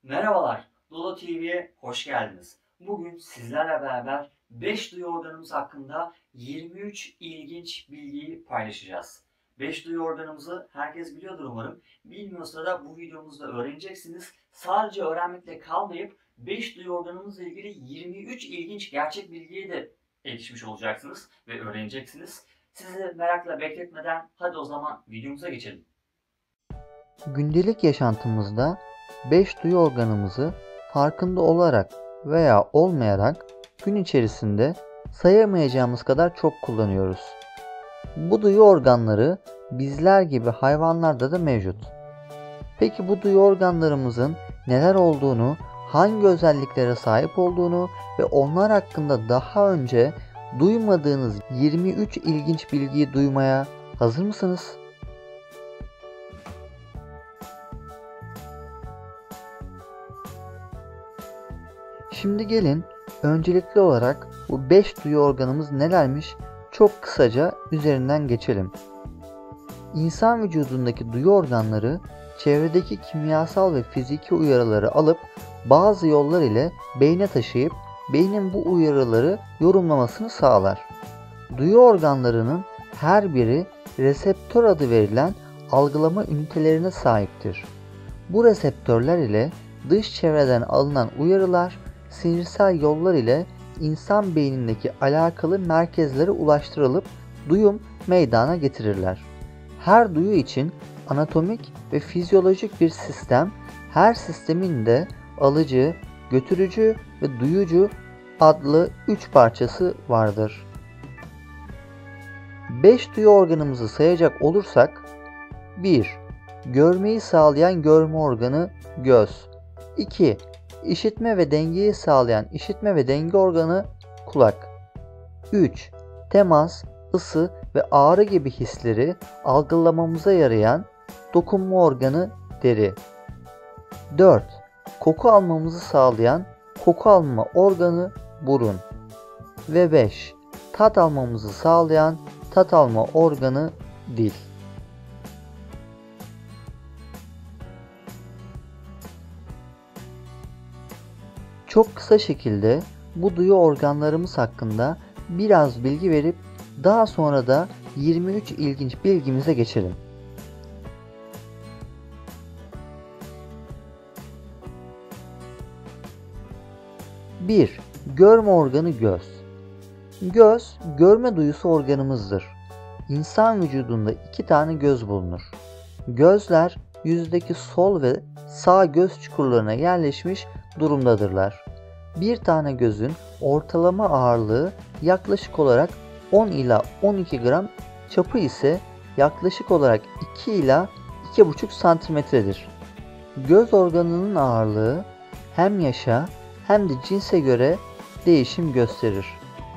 Merhabalar, Dola TV'ye hoş geldiniz. Bugün sizlerle beraber 5 duyu organımız hakkında 23 ilginç bilgiyi paylaşacağız. 5 duyu organımızı herkes biliyordur umarım. Bilmiyorsa da bu videomuzda öğreneceksiniz. Sadece öğrenmekle kalmayıp 5 duyu organımızla ilgili 23 ilginç gerçek bilgiye de erişmiş olacaksınız ve öğreneceksiniz. Sizi merakla bekletmeden hadi o zaman videomuza geçelim. Gündelik yaşantımızda 5 duyu organımızı farkında olarak veya olmayarak gün içerisinde sayamayacağımız kadar çok kullanıyoruz. Bu duyu organları bizler gibi hayvanlarda da mevcut. Peki bu duyu organlarımızın neler olduğunu, hangi özelliklere sahip olduğunu ve onlar hakkında daha önce duymadığınız 23 ilginç bilgiyi duymaya hazır mısınız? Şimdi gelin öncelikli olarak bu 5 duyu organımız nelermiş çok kısaca üzerinden geçelim. İnsan vücudundaki duyu organları çevredeki kimyasal ve fiziki uyarıları alıp bazı yollar ile beyne taşıyıp beynin bu uyarıları yorumlamasını sağlar. Duyu organlarının her biri reseptör adı verilen algılama ünitelerine sahiptir. Bu reseptörler ile dış çevreden alınan uyarılar sinirsel yollar ile insan beynindeki alakalı merkezlere ulaştırılıp duyum meydana getirirler. Her duyu için anatomik ve fizyolojik bir sistem, her sistemin de alıcı, götürücü ve duyucu adlı 3 parçası vardır. 5 duyu organımızı sayacak olursak 1. Görmeyi sağlayan görme organı göz. 2. İşitme ve dengeyi sağlayan işitme ve denge organı kulak. 3. Temas, ısı ve ağrı gibi hisleri algılamamıza yarayan dokunma organı deri. 4. Koku almamızı sağlayan koku alma organı burun. Ve 5. Tat almamızı sağlayan tat alma organı dil. Çok kısa şekilde bu duyu organlarımız hakkında biraz bilgi verip daha sonra da 23 ilginç bilgimize geçelim. 1. Görme organı göz. Göz, görme duyusu organımızdır. İnsan vücudunda 2 tane göz bulunur. Gözler yüzdeki sol ve sağ göz çukurlarına yerleşmiş durumdadırlar. Bir tane gözün ortalama ağırlığı yaklaşık olarak 10 ila 12 gram, çapı ise yaklaşık olarak 2 ila 2,5 santimetredir. Göz organının ağırlığı hem yaşa hem de cinse göre değişim gösterir.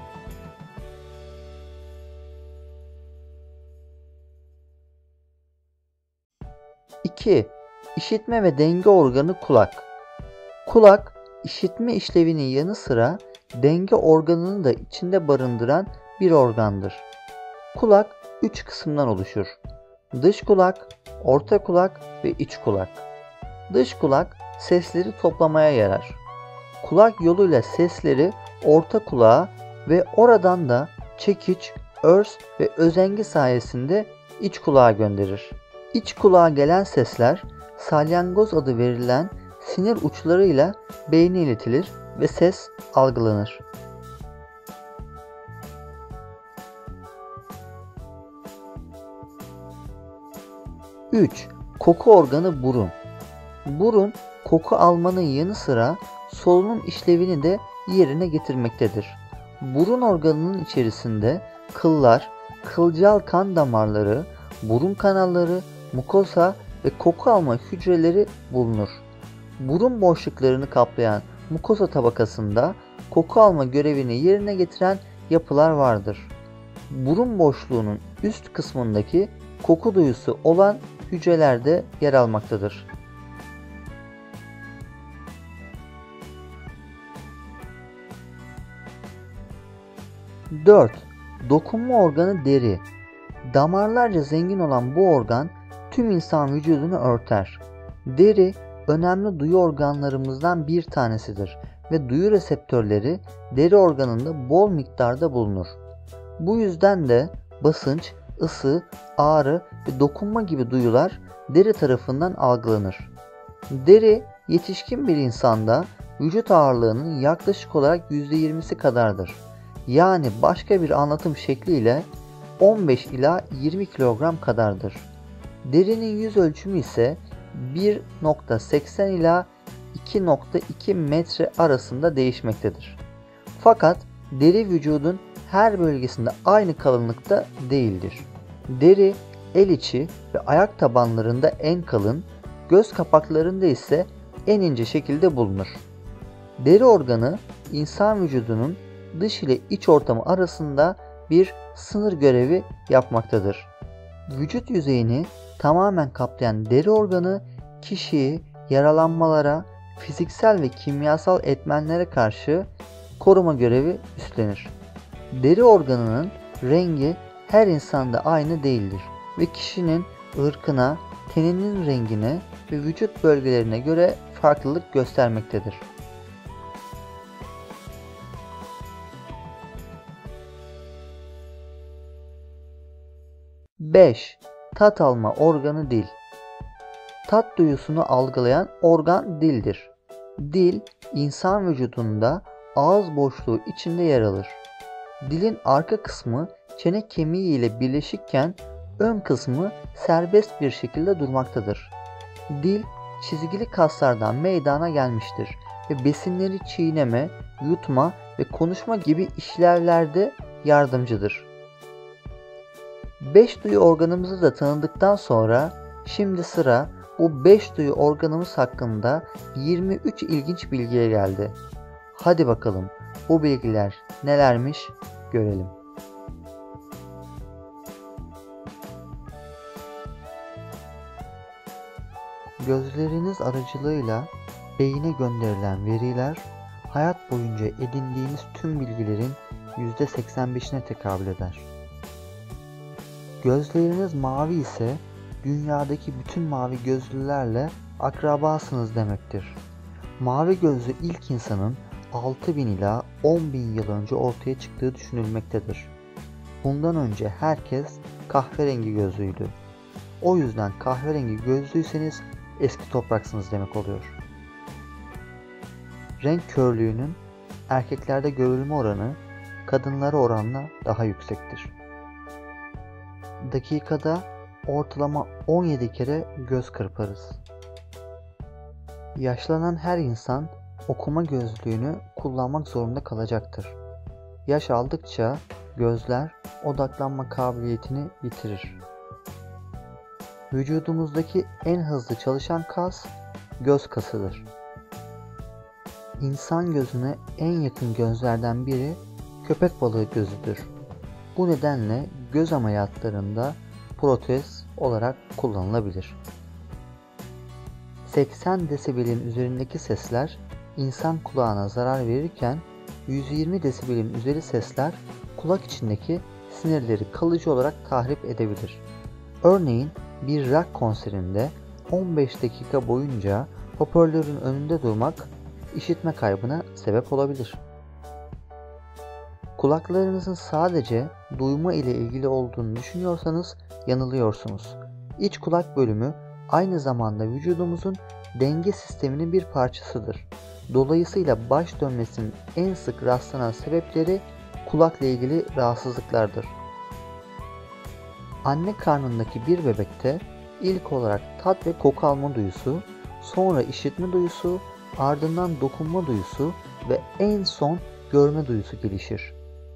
2. İşitme ve denge organı kulak. Kulak, işitme işlevinin yanı sıra denge organını da içinde barındıran bir organdır. Kulak 3 kısımdan oluşur. Dış kulak, orta kulak ve iç kulak. Dış kulak sesleri toplamaya yarar. Kulak yoluyla sesleri orta kulağa ve oradan da çekiç, örs ve özengi sayesinde iç kulağa gönderir. İç kulağa gelen sesler salyangoz adı verilen sinir uçlarıyla beyne iletilir ve ses algılanır. 3. Koku organı burun. Burun, koku almanın yanı sıra solunum işlevini de yerine getirmektedir. Burun organının içerisinde kıllar, kılcal kan damarları, burun kanalları, mukosa ve koku alma hücreleri bulunur. Burun boşluklarını kaplayan mukosa tabakasında koku alma görevini yerine getiren yapılar vardır. Burun boşluğunun üst kısmındaki koku duyusu olan hücrelerde yer almaktadır. 4. Dokunma organı deri. Damarlarca zengin olan bu organ tüm insan vücudunu örter. Deri önemli duyu organlarımızdan bir tanesidir ve duyu reseptörleri deri organında bol miktarda bulunur. Bu yüzden de basınç, ısı, ağrı ve dokunma gibi duyular deri tarafından algılanır. Deri yetişkin bir insanda vücut ağırlığının yaklaşık olarak %20'si kadardır. Yani başka bir anlatım şekliyle 15 ila 20 kilogram kadardır. Derinin yüz ölçümü ise 1.80 ila 2.2 metre arasında değişmektedir. Fakat deri vücudun her bölgesinde aynı kalınlıkta değildir. Deri el içi ve ayak tabanlarında en kalın, göz kapaklarında ise en ince şekilde bulunur. Deri organı insan vücudunun dış ile iç ortamı arasında bir sınır görevi yapmaktadır. Vücut yüzeyini tamamen kaplayan deri organı kişiyi yaralanmalara, fiziksel ve kimyasal etmenlere karşı koruma görevi üstlenir. Deri organının rengi her insanda aynı değildir ve kişinin ırkına, teninin rengine ve vücut bölgelerine göre farklılık göstermektedir. 5. Tat alma organı dil. Tat duyusunu algılayan organ dildir. Dil, insan vücudunda ağız boşluğu içinde yer alır. Dilin arka kısmı çene kemiği ile birleşikken ön kısmı serbest bir şekilde durmaktadır. Dil, çizgili kaslardan meydana gelmiştir ve besinleri çiğneme, yutma ve konuşma gibi işlevlerde yardımcıdır. 5 duyu organımızı da tanıdıktan sonra şimdi sıra bu 5 duyu organımız hakkında 23 ilginç bilgiye geldi. Hadi bakalım bu bilgiler nelermiş görelim. Gözleriniz aracılığıyla beyine gönderilen veriler hayat boyunca edindiğiniz tüm bilgilerin %85'ine tekabül eder. Gözleriniz mavi ise dünyadaki bütün mavi gözlülerle akrabasınız demektir. Mavi gözlü ilk insanın 6000 ila 10.000 yıl önce ortaya çıktığı düşünülmektedir. Bundan önce herkes kahverengi gözlüydü. O yüzden kahverengi gözlüyseniz eski topraksınız demek oluyor. Renk körlüğünün erkeklerde görülme oranı kadınlara oranla daha yüksektir. Dakikada ortalama 17 kere göz kırparız. Yaşlanan her insan okuma gözlüğünü kullanmak zorunda kalacaktır. Yaş aldıkça gözler odaklanma kabiliyetini yitirir. Vücudumuzdaki en hızlı çalışan kas göz kasıdır. İnsan gözüne en yakın gözlerden biri köpek balığı gözüdür. Bu nedenle göz ameliyatlarında protez olarak kullanılabilir. 80 desibelin üzerindeki sesler insan kulağına zarar verirken 120 desibelin üzeri sesler kulak içindeki sinirleri kalıcı olarak tahrip edebilir. Örneğin bir rock konserinde 15 dakika boyunca hoparlörün önünde durmak işitme kaybına sebep olabilir. Kulaklarınızın sadece duyma ile ilgili olduğunu düşünüyorsanız yanılıyorsunuz. İç kulak bölümü aynı zamanda vücudumuzun denge sisteminin bir parçasıdır. Dolayısıyla baş dönmesinin en sık rastlanan sebepleri kulakla ilgili rahatsızlıklardır. Anne karnındaki bir bebekte ilk olarak tat ve koku alma duyusu, sonra işitme duyusu, ardından dokunma duyusu ve en son görme duyusu gelişir.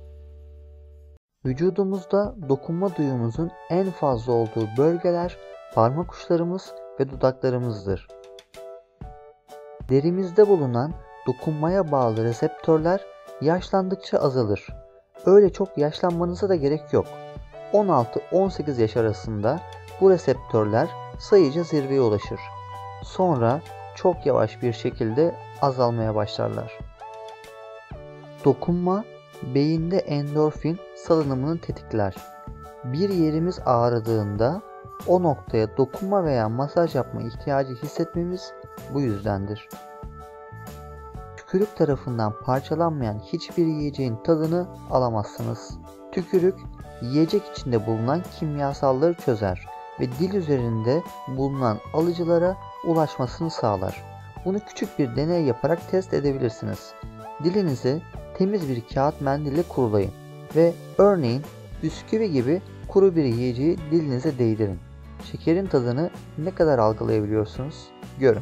Vücudumuzda dokunma duyumuzun en fazla olduğu bölgeler parmak uçlarımız ve dudaklarımızdır. Derimizde bulunan dokunmaya bağlı reseptörler yaşlandıkça azalır. Öyle çok yaşlanmanıza da gerek yok. 16-18 yaş arasında bu reseptörler sayıca zirveye ulaşır. Sonra çok yavaş bir şekilde azalmaya başlarlar. Dokunma, beyinde endorfin salınımını tetikler. Bir yerimiz ağrıdığında o noktaya dokunma veya masaj yapma ihtiyacı hissetmemiz bu yüzdendir. Tükürük tarafından parçalanmayan hiçbir yiyeceğin tadını alamazsınız. Tükürük, yiyecek içinde bulunan kimyasalları çözer ve dil üzerinde bulunan alıcılara ulaşmasını sağlar. Bunu küçük bir deney yaparak test edebilirsiniz. Dilinizi temiz bir kağıt mendille kurulayın ve örneğin bisküvi gibi kuru bir yiyeceği dilinize değdirin. Şekerin tadını ne kadar algılayabiliyorsunuz? Görün.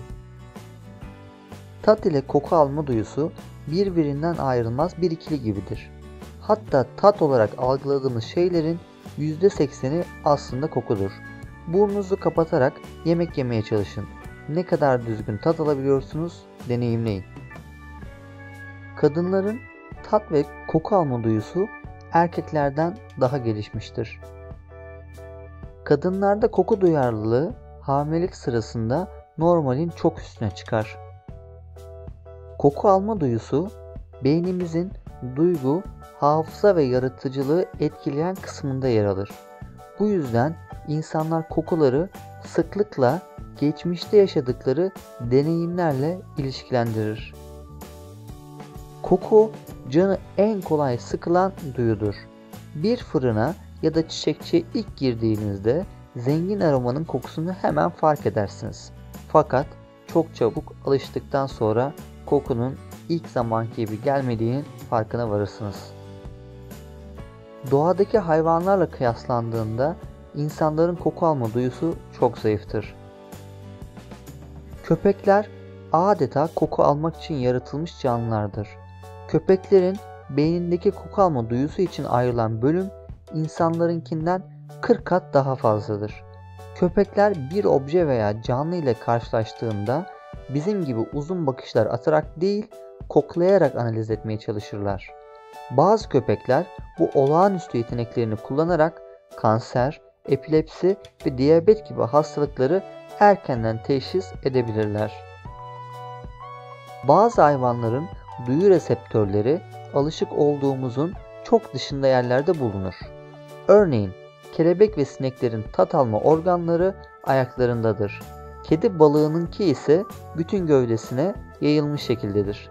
Tat ile koku alma duyusu birbirinden ayrılmaz bir ikili gibidir. Hatta tat olarak algıladığımız şeylerin %80'i aslında kokudur. Burnunuzu kapatarak yemek yemeye çalışın. Ne kadar düzgün tat alabiliyorsunuz deneyimleyin. Kadınların tat ve koku alma duyusu erkeklerden daha gelişmiştir. Kadınlarda koku duyarlılığı hamilelik sırasında normalin çok üstüne çıkar. Koku alma duyusu beynimizin duygu, hafıza ve yaratıcılığı etkileyen kısmında yer alır. Bu yüzden insanlar kokuları sıklıkla geçmişte yaşadıkları deneyimlerle ilişkilendirir. Koku canı en kolay sıkılan duyudur. Bir fırına ya da çiçekçiye ilk girdiğinizde zengin aromanın kokusunu hemen fark edersiniz. Fakat çok çabuk alıştıktan sonra kokunun ilk zamanki gibi gelmediğinin farkına varırsınız. Doğadaki hayvanlarla kıyaslandığında insanların koku alma duyusu çok zayıftır. Köpekler adeta koku almak için yaratılmış canlılardır. Köpeklerin beynindeki koku alma duyusu için ayrılan bölüm insanlarınkinden 40 kat daha fazladır. Köpekler bir obje veya canlı ile karşılaştığında bizim gibi uzun bakışlar atarak değil, koklayarak analiz etmeye çalışırlar. Bazı köpekler bu olağanüstü yeteneklerini kullanarak kanser, epilepsi ve diyabet gibi hastalıkları erkenden teşhis edebilirler. Bazı hayvanların duyu reseptörleri alışık olduğumuzun çok dışında yerlerde bulunur. Örneğin kelebek ve sineklerin tat alma organları ayaklarındadır. Kedi balığınınki ise bütün gövdesine yayılmış şekildedir.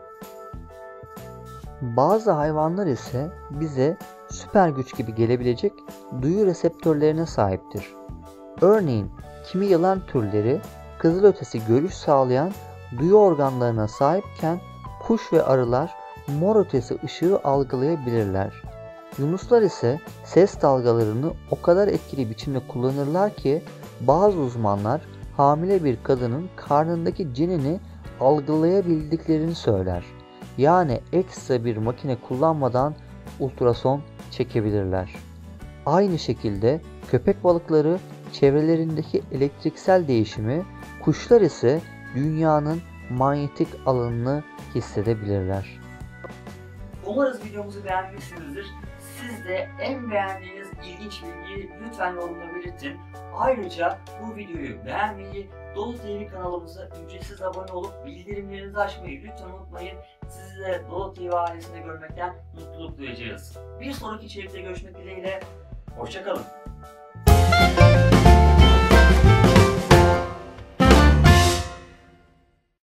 Bazı hayvanlar ise bize süper güç gibi gelebilecek duyu reseptörlerine sahiptir. Örneğin kimi yılan türleri kızılötesi görüş sağlayan duyu organlarına sahipken kuş ve arılar mor ötesi ışığı algılayabilirler. Yunuslar ise ses dalgalarını o kadar etkili biçimde kullanırlar ki bazı uzmanlar hamile bir kadının karnındaki cenini algılayabildiklerini söyler. Yani ekstra bir makine kullanmadan ultrason çekebilirler. Aynı şekilde köpek balıkları çevrelerindeki elektriksel değişimi, kuşlar ise dünyanın manyetik alanını hissedebilirler. Umarız videomuzu beğenmişsinizdir. Siz de en beğendiğiniz ilginç bilgiyi lütfen yorumda belirtin. Ayrıca bu videoyu beğenmeyi, Dolu TV kanalımıza ücretsiz abone olup bildirimlerinizi açmayı lütfen unutmayın. Sizi de Dolu TV ailesinde görmekten mutluluk duyacağız. Bir sonraki içerikte görüşmek dileğiyle. Hoşça kalın.